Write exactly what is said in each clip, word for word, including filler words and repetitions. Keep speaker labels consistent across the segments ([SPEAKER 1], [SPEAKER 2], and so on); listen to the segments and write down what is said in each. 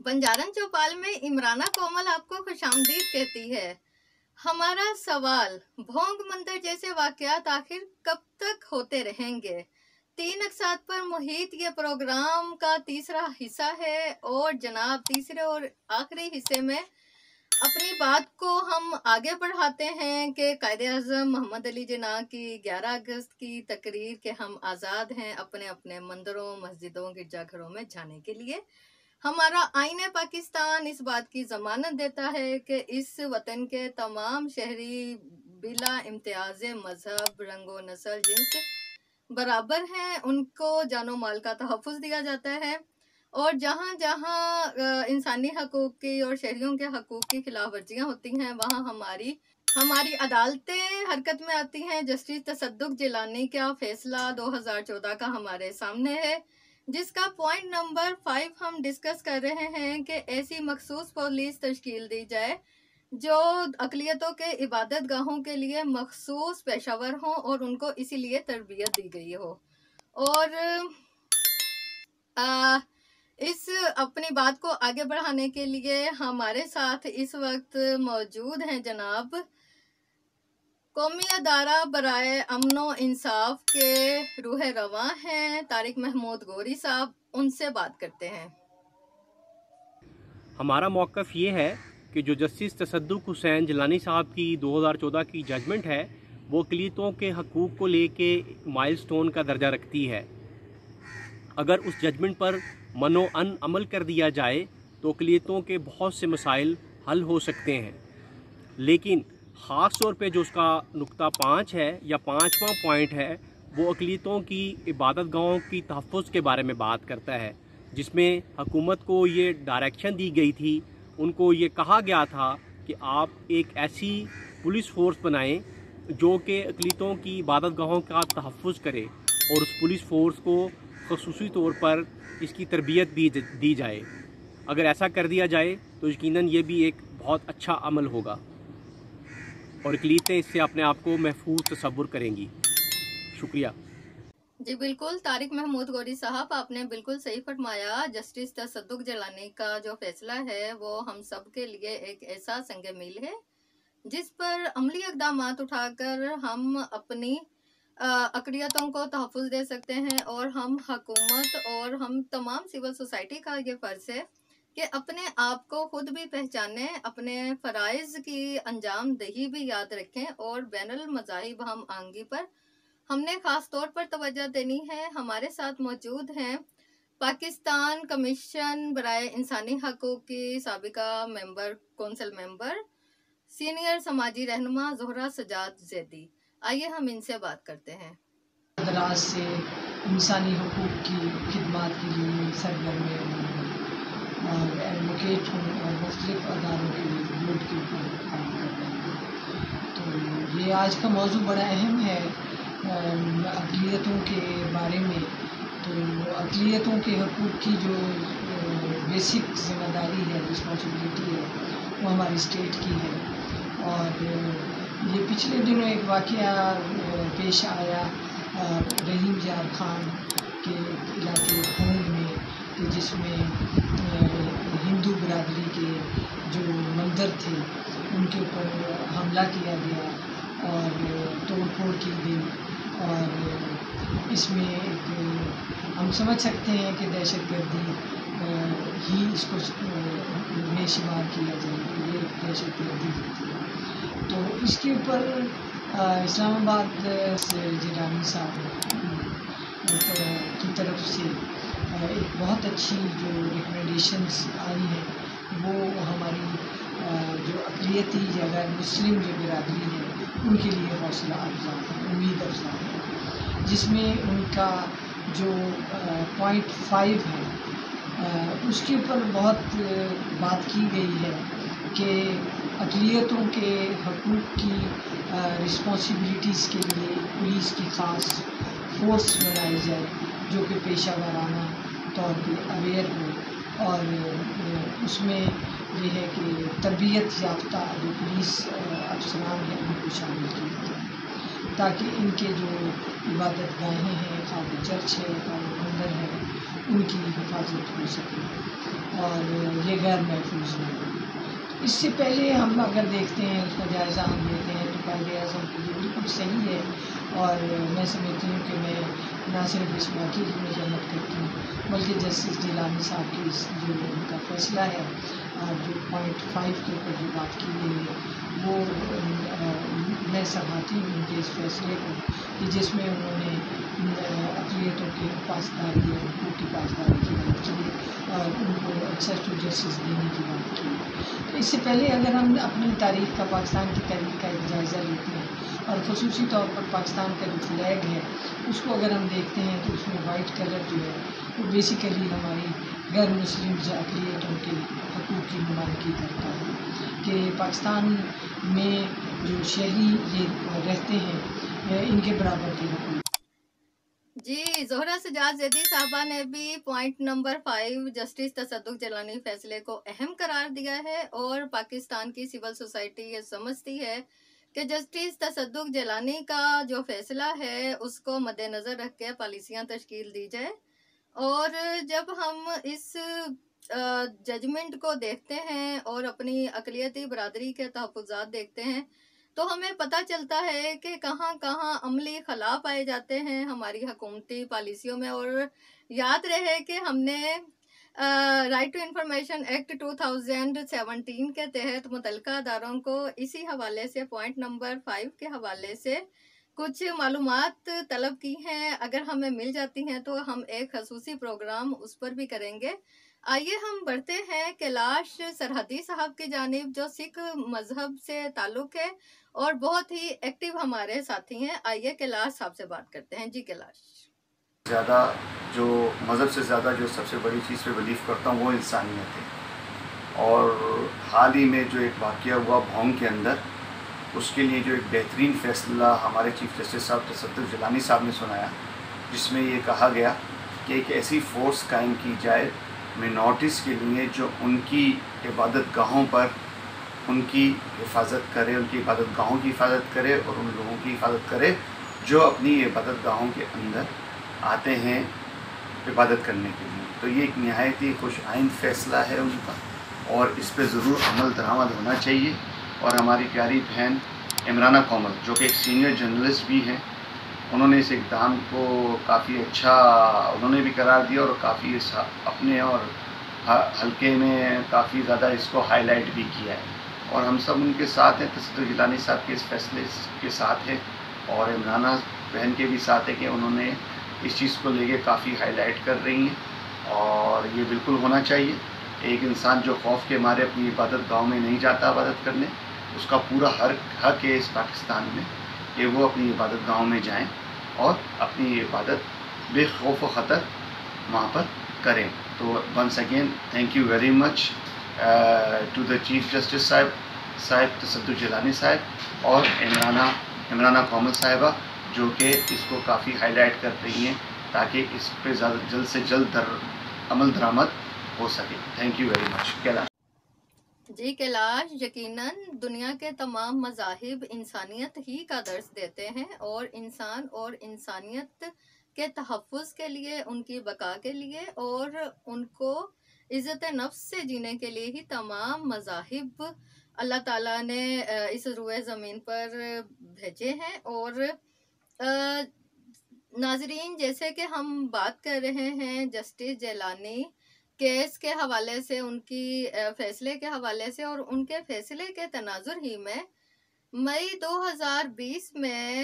[SPEAKER 1] बंजारन चौपाल में इमराना कोमल आपको खुशामदीद कहती है। हमारा सवाल, भोंग मंदिर जैसे वाकयात आखिर कब तक होते रहेंगे? तीन अकसाद पर मुहित ये प्रोग्राम का तीसरा हिस्सा है और जनाब तीसरे और आखिरी हिस्से में अपनी बात को हम आगे बढ़ाते हैं कि कायदे-ए-आज़म मोहम्मद अली जिन्ना की ग्यारह अगस्त की तकरीर के हम आज़ाद हैं अपने अपने मंदिरों, मस्जिदों, गिरजाघरों में जाने के लिए। हमारा आईने पाकिस्तान इस बात की जमानत देता है कि इस वतन के तमाम शहरी बिला इम्तियाज मजहब, रंगो, नस्ल, जिन्स बराबर हैं, उनको जानो माल का तहफ़्फ़ुज़ दिया जाता है और जहाँ जहाँ इंसानी हकूक़ की और शहरियों के हकूक़ की खिलाफ वर्जियाँ होती हैं वहाँ हमारी हमारी अदालतें हरकत में आती हैं। जस्टिस तसद्दुक़ जिलानी का फैसला दो हज़ार चौदह का हमारे सामने है, जिसका पॉइंट नंबर फाइव हम डिस्कस कर रहे हैं कि ऐसी मखसूस पुलिस तश्कील दी जाए जो अक़लियतों के इबादत गाहों के लिए मखसूस पेशावर हों और उनको इसीलिए तरबियत दी गई हो। और आ, इस अपनी बात को आगे बढ़ाने के लिए हमारे साथ इस वक्त मौजूद हैं जनाब कौमी अदारा बराए अमनो इंसाफ के रूह रवां हैं तारिक महमूद गोरी साहब, उनसे बात करते हैं।
[SPEAKER 2] हमारा मौक़िफ़ ये है कि जो जस्टिस तसद्दुक़ हुसैन जिलानी साहब की दो हज़ार चौदह की जजमेंट है वो अक़लियतों के हकूक़ को लेके माइलस्टोन का दर्जा रखती है। अगर उस जजमेंट पर मनो अन अमल कर दिया जाए तो अक़लियतों के बहुत से मसाइल हल हो सकते हैं, लेकिन ख़ास तौर पे जो उसका नुक्ता पाँच है या पाँचवा पॉइंट है वो अक़लियतों की इबादत गाहों की तहफ़्फ़ुज़ के बारे में बात करता है, जिसमें हुकूमत को ये डायरेक्शन दी गई थी, उनको ये कहा गया था कि आप एक ऐसी पुलिस फ़ोर्स बनाएं जो कि अक़लियतों की इबादत गाहों का तहफ़्फ़ुज़ करे और उस पुलिस फ़ोर्स को ख़ुसूसी तौर पर इसकी तरबियत भी दी जाए। अगर ऐसा कर दिया जाए तो यकीनन ये भी एक बहुत अच्छा अमल होगा और अक़लियतें इससे अपने आप को महफूज तसव्वुर करेंगी। शुक्रिया
[SPEAKER 1] जी बिल्कुल तारिक महमूद गोरी साहब, आपने बिल्कुल सही फरमाया। जस्टिस तसद्दुक़ जिलानी का जो फैसला है वो हम सब के लिए एक ऐसा संग मील है जिस पर अमली इक़दामात उठाकर हम अपनी अक़लियतों को तहफ़्फ़ुज़ दे सकते हैं और हम हुकूमत और हम तमाम सिविल सोसाइटी का ये फ़र्ज़ है कि अपने आप को खुद भी पहचानें, अपने फ़राइज़ की अंजाम दही भी याद रखें और बैनुल मज़ाहिब हम आंगी पर हमने ख़ास तौर पर तवज्जो देनी है। हमारे साथ मौजूद हैं पाकिस्तान कमीशन बराए इंसानी हकूक़ की साबिका मेंबर कौंसिल मेंबर सीनियर समाजी रहनुमा ज़ोहरा सजाद ज़ैदी। आइए हम इनसे बात करते हैं।
[SPEAKER 3] दराज से इंसानी हकूक़ की खिदमात के लिए सरगर्म और एडवोकेट हूँ और मुख्तलिफ़ अदारों के बोर्ड के ऊपर काम कर रहे हैं। तो ये आज का मौजू बड़ा अहम है अक़लियतों के बारे में। तो अक़लियतों के हकूक़ की जो बेसिक ज़िम्मेदारी है, रिस्पॉन्सिबिलिटी है, वो हमारी स्टेट की है। और ये पिछले दिनों एक वाक़या पेश आया रहीम जार खान के इलाके भोंग में कि जिसमें हिंदू बिरादरी के जो मंदिर थे उनके ऊपर हमला किया गया और तोड़ फोड़ की गई। और इसमें एक हम समझ सकते हैं कि दहशतगर्दी ही इसको में शुमार किया जाए, ये दहशतगर्दी होती है। तो इसके ऊपर इस्लामाबाद से जिलानी साहब की तरफ से एक बहुत अच्छी जो रिकमेंडेशंस आई हैं वो हमारी जो अक़लियती या गैर मुस्लिम जो बिरादरी है उनके लिए हौसला अफजा है, उम्मीद अफजा है, जिसमें उनका जो पॉइंट फाइव है उसके ऊपर बहुत बात की गई है कि अक़लियतों के हकूक़ की रिस्पॉन्सिबिलिटीज़ के लिए पुलिस की ख़ास फोर्स बनाई जाए जो कि पेशा वाराना तौर पे अवेयर हो और उसमें ये है कि तरबियत याफ्ता जो पुलिस अफसरान हैं उनको शामिल किया जाए ताकि इनके जो इबादत गाहें हैं, खाली चर्च है, खाली मंदिर है, उनकी हिफाजत हो सके। اور یہ غیر محفوظ ہے۔ اس سے پہلے ہم اگر دیکھتے ہیں، اس کا جائزہ ہم لیتے ہیں تو قائد اعظم کی یہ بالکل صحیح ہے، اور میں سمجھتی ہوں کہ میں نہ صرف اس واقعے کی مذمت کرتی ہوں بلکہ جسٹس جیلانی صاحب کی اس جو ان کا فیصلہ ہے اور جو پوائنٹ فائیو کے اوپر جو بات کی گئی ہے وہ میں سراہتی ہوں ان کے اس فیصلے کو، کہ جس میں انہوں نے اقلیتوں کی پاسداری اور حقوق کی پاسداری کی بات کی اور ان کو ایکسیس ٹو جسٹس دینے کی بات کی۔ تو اس سے پہلے اگر ہم اپنی تاریخ کا، پاکستان کی تاریخ کا ایک جائزہ لیتے ہیں اور خصوصی طور پر پاکستان کا جو فلیگ ہے اس کو اگر ہم دیکھتے ہیں تو اس میں وائٹ کلر جو ہے وہ بیسیکلی ہماری غیر مسلم اقلیتوں کے حقوق کی نمائندگی کرتا ہے، کہ پاکستان میں جو شہری یہ رہتے ہیں ان کے برابر کے حقوق۔
[SPEAKER 1] جی، زہرہ سجاد زیدی صاحبہ نے بھی پوائنٹ نمبر فائیو جسٹس تصدق جیلانی فیصلے کو اہم قرار دیا ہے، اور پاکستان کی سول سوسائٹی یہ سمجھتی ہے کہ جسٹس تصدق جیلانی کا جو فیصلہ ہے اس کو مد نظر رکھ کے پالیسیاں تشکیل دی جائے۔ اور جب ہم اس ججمنٹ کو دیکھتے ہیں اور اپنی اقلیتی برادری کے تحفظات دیکھتے ہیں تو ہمیں پتہ چلتا ہے کہ کہاں کہاں عملی خلا پائے جاتے ہیں ہماری حکومتی پالیسیوں میں۔ اور یاد رہے کہ ہم نے right to information act two thousand seventeen کے تحت متعلقہ اداروں کو اسی حوالے سے پوائنٹ نمبر فائیو کے حوالے سے کچھ معلومات طلب کی ہیں۔ اگر ہمیں مل جاتی ہیں تو ہم ایک خصوصی پروگرام اس پر بھی کریں گے۔ آئیے ہم بڑھتے ہیں کیلاش سرحدی صاحب کی جانب، جو سکھ مذہب سے تعلق ہے اور بہت ہی ایکٹیو ہمارے ساتھی ہیں۔ آئیے کیلاش صاحب سے بات کرتے ہیں۔ جی کیلاش۔
[SPEAKER 4] زیادہ جو مذہب سے زیادہ جو سب سے بڑی چیز پہ بلیف کرتا ہوں وہ انسانیت ہے، اور حال ہی میں جو ایک واقعہ ہوا بھونگ کے اندر، اس کے لیے جو ایک بہترین فیصلہ ہمارے چیف جسٹس صاحب تصدق جیلانی صاحب نے سنایا، جس میں یہ کہا گیا کہ ایک ایسی فورس قائم کی جائے مینورٹیز کے لیے جو ان کی عبادت گاہوں پر ان کی حفاظت کرے، ان کی عبادت گاہوں کی حفاظت کرے اور ان لوگوں کی حفاظت کرے جو اپنی عبادت گاہوں کے اندر آتے ہیں عبادت کرنے کے لیے۔ تو یہ ایک نہایت ہی خوش آئند فیصلہ ہے ان کا، اور اس پہ ضرور عمل درآمد ہونا چاہیے۔ اور ہماری پیاری بہن عمرانہ کومل جو کہ ایک سینئر جرنلسٹ بھی ہیں، انہوں نے اس اقدام کو کافی اچھا انہوں نے بھی قرار دیا اور کافی اس اپنے اور حلقے میں کافی زیادہ اس کو ہائی لائٹ بھی کیا ہے، اور ہم سب ان کے ساتھ ہیں، تصدق جیلانی صاحب کے اس فیصلے کے ساتھ ہے، اور عمرانہ بہن کے بھی ساتھ ہے کہ انہوں نے اس چیز کو لے کے کافی ہائی لائٹ کر رہی ہیں، اور یہ بالکل ہونا چاہیے۔ ایک انسان جو خوف کے مارے اپنی عبادت گاہوں میں نہیں جاتا عبادت کرنے، اس کا پورا حق ہے اس پاکستان میں کہ وہ اپنی عبادت گاہوں میں جائیں اور اپنی عبادت بے خوف و خطر وہاں پر کریں۔ تو once again thank you very much to the chief justice صاحب صاحب تصدق جیلانی صاحب اور عمرانہ عمرانہ کومل صاحبہ، جو کہ اس کو کافی ہائی لائٹ کر رہی ہیں تاکہ اس پہ جلد سے جلد در عمل درآمد ہو سکے۔ Thank you very much Kailash.
[SPEAKER 1] جی کیلاش، یقیناً دنیا کے تمام مذاہب انسانیت ہی کا درس دیتے ہیں، اور انسان اور انسانیت کے تحفظ کے لیے، ان کی بقا کے لیے اور ان کو عزت نفس سے جینے کے لیے ہی تمام مذاہب اللہ تعالیٰ نے اس روئے زمین پر بھیجے ہیں۔ اور ناظرین، جیسے کہ ہم بات کر رہے ہیں جسٹس جیلانی کیس کے حوالے سے، ان کی فیصلے کے حوالے سے، اور ان کے فیصلے کے تناظر ہی میں مئی دو ہزار بیس میں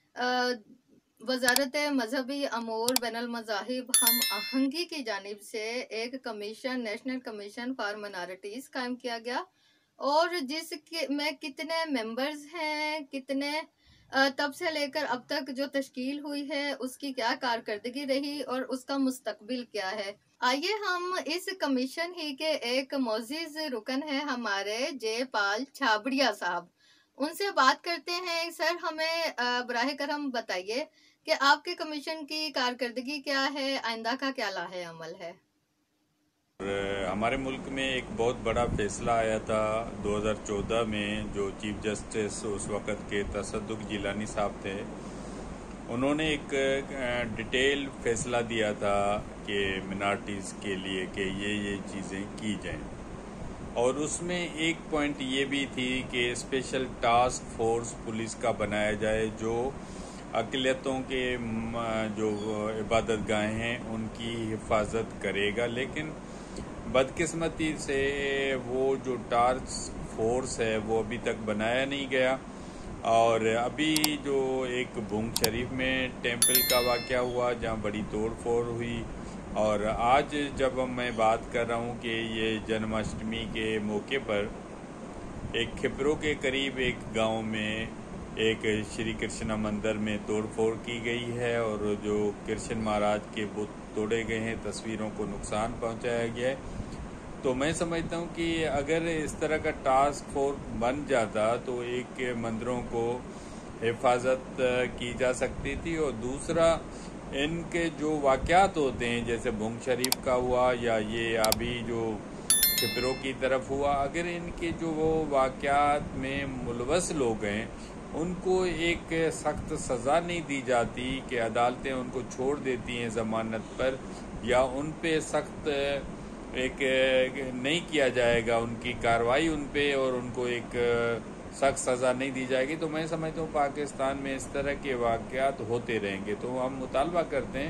[SPEAKER 1] وزارت مذہبی امور بین المذاہب ہم آہنگی کی جانب سے ایک commission, national commission for minorities قائم کیا گیا، اور جس میں کتنے ممبرز ہیں، کتنے تب سے لے کر اب تک جو تشکیل ہوئی ہے اس کی کیا کارکردگی رہی اور اس کا مستقبل کیا ہے۔ آئیے ہم اس کمیشن ہی کے ایک معزز رکن ہیں ہمارے جے پال چھابڑیا صاحب، ان سے بات کرتے ہیں۔ سر، ہمیں براہ کرم بتائیے کہ آپ کے کمیشن کی کارکردگی کیا ہے، آئندہ کا کیا لاحِ عمل ہے؟
[SPEAKER 5] ہمارے ملک میں ایک بہت بڑا فیصلہ آیا تھا دو ہزار چودہ میں، جو چیف جسٹس اس وقت کے تصدق جیلانی صاحب تھے، انہوں نے ایک ڈیٹیل فیصلہ دیا تھا کہ منارٹیز کے لیے کہ یہ یہ چیزیں کی جائیں، اور اس میں ایک پوائنٹ یہ بھی تھی کہ اسپیشل ٹاسک فورس پولیس کا بنایا جائے جو اقلیتوں کے جو عبادت گاہیں ہیں ان کی حفاظت کرے گا. لیکن بدقسمتی سے وہ جو ٹاسک فورس ہے وہ ابھی تک بنایا نہیں گیا. اور ابھی جو ایک بھونگ شریف میں ٹیمپل کا واقعہ ہوا جہاں بڑی توڑ پھوڑ ہوئی، اور آج جب میں بات کر رہا ہوں کہ یہ جنم اشٹمی کے موقع پر ایک کھپرو کے قریب ایک گاؤں میں ایک شری کرشنا مندر میں توڑ پھوڑ کی گئی ہے، اور جو کرشن مہاراج کے بت توڑے گئے ہیں، تصویروں کو نقصان پہنچایا گیا ہے. تو میں سمجھتا ہوں کہ اگر اس طرح کا ٹاسک فورس بن جاتا تو ایک مندروں کو حفاظت کی جا سکتی تھی، اور دوسرا ان کے جو واقعات ہوتے ہیں جیسے بھونگ شریف کا ہوا یا یہ ابھی جو کھپرو کی طرف ہوا، اگر ان کے جو وہ واقعات میں ملوث لوگ ہیں ان کو ایک سخت سزا نہیں دی جاتی کہ عدالتیں ان کو چھوڑ دیتی ہیں ضمانت پر، یا ان پہ سخت ایک نہیں کیا جائے گا ان کی کارروائی ان پہ اور ان کو ایک سخت سزا نہیں دی جائے گی، تو میں سمجھتا ہوں پاکستان میں اس طرح کے واقعات ہوتے رہیں گے. تو ہم مطالبہ کرتے ہیں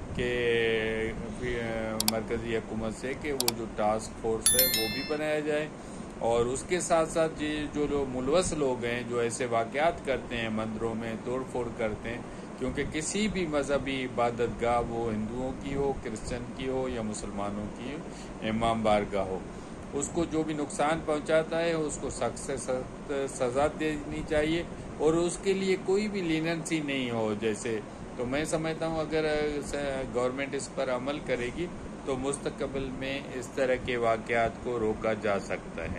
[SPEAKER 5] کہ مرکزی حکومت سے کہ وہ جو ٹاسک فورس ہے وہ بھی بنایا جائے، اور اس کے ساتھ ساتھ جو جو ملوث لوگ ہیں جو ایسے واقعات کرتے ہیں مندروں میں توڑ پھوڑ کرتے ہیں، کیونکہ کسی بھی مذہبی عبادت گاہ وہ ہندوؤں کی ہو، کرسچن کی ہو یا مسلمانوں کی امام بارگاہ ہو، اس کو جو بھی نقصان پہنچاتا ہے اس کو سخت سے سخت سزا دینی چاہیے، اور اس کے لیے کوئی بھی لیننسی نہیں ہو جیسے. تو میں سمجھتا ہوں اگر گورنمنٹ اس پر عمل کرے گی تو مستقبل میں اس طرح کے واقعات کو روکا جا سکتا ہے.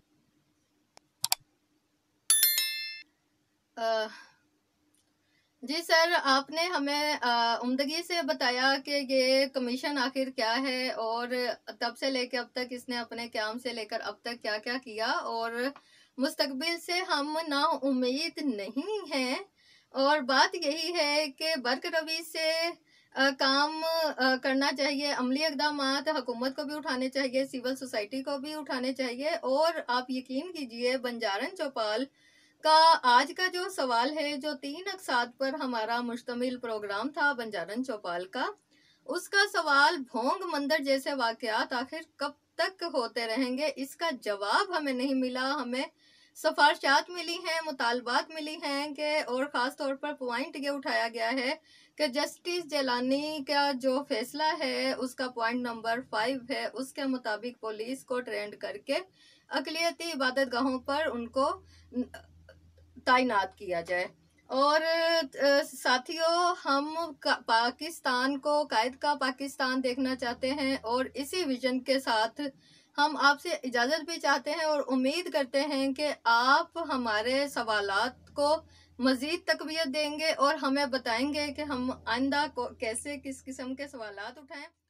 [SPEAKER 1] جی سر، آپ نے ہمیں عمدگی سے بتایا کہ یہ کمیشن آخر کیا ہے، اور تب سے لے کے اب تک اس نے اپنے قیام سے لے کر اب تک کیا کیا کیا، اور مستقبل سے ہم نا امید نہیں ہیں. اور بات یہی ہے کہ برق روی سے کام کرنا چاہیے، عملی اقدامات حکومت کو بھی اٹھانے چاہیے، سول سوسائٹی کو بھی اٹھانے چاہیے. اور آپ یقین کیجئے بنجارن چوپال کا آج کا جو سوال ہے، جو تین اقساط پر ہمارا مشتمل پروگرام تھا بنجارن چوپال کا، اس کا سوال بھونگ مندر جیسے واقعات آخر کب تک ہوتے رہیں گے، اس کا جواب ہمیں نہیں ملا. ہمیں سفارشات ملی ہیں، مطالبات ملی ہیں کہ، اور خاص طور پر پوائنٹ یہ اٹھایا گیا ہے کہ جسٹس جیلانی کا جو فیصلہ ہے اس کا پوائنٹ نمبر فائیو ہے، اس کے مطابق پولیس کو ٹرینڈ کر کے اقلیتی عبادت گاہوں پر ان کو تعینات کیا جائے. اور ساتھیوں، ہم پاکستان کو قائد کا پاکستان دیکھنا چاہتے ہیں، اور اسی ویژن کے ساتھ ہم آپ سے اجازت بھی چاہتے ہیں اور امید کرتے ہیں کہ آپ ہمارے سوالات کو مزید تقویت دیں گے اور ہمیں بتائیں گے کہ ہم آئندہ کو کیسے کس قسم کے سوالات اٹھائیں.